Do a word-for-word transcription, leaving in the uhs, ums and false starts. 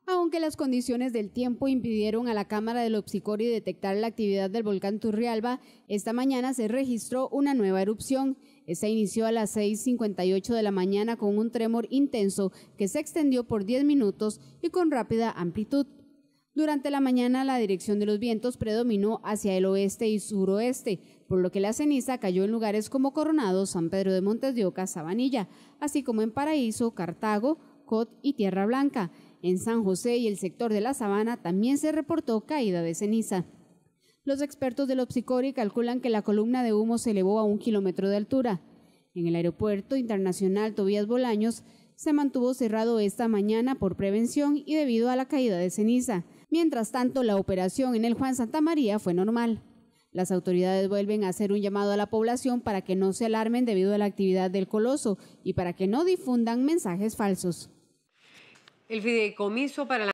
Aunque las condiciones del tiempo impidieron a la cámara del Opsicori detectar la actividad del volcán Turrialba, esta mañana se registró una nueva erupción. Esta inició a las seis cincuenta y ocho de la mañana con un tremor intenso que se extendió por diez minutos y con rápida amplitud. Durante la mañana la dirección de los vientos predominó hacia el oeste y suroeste, por lo que la ceniza cayó en lugares como Coronado, San Pedro de Montes de Oca, Sabanilla, así como en Paraíso, Cartago, Cot y Tierra Blanca. En San José y el sector de la Sabana también se reportó caída de ceniza. Los expertos del Opsicori calculan que la columna de humo se elevó a un kilómetro de altura. En el aeropuerto internacional Tobías Bolaños se mantuvo cerrado esta mañana por prevención y debido a la caída de ceniza. Mientras tanto, la operación en el Juan Santamaría fue normal. Las autoridades vuelven a hacer un llamado a la población para que no se alarmen debido a la actividad del coloso y para que no difundan mensajes falsos. El fideicomiso para la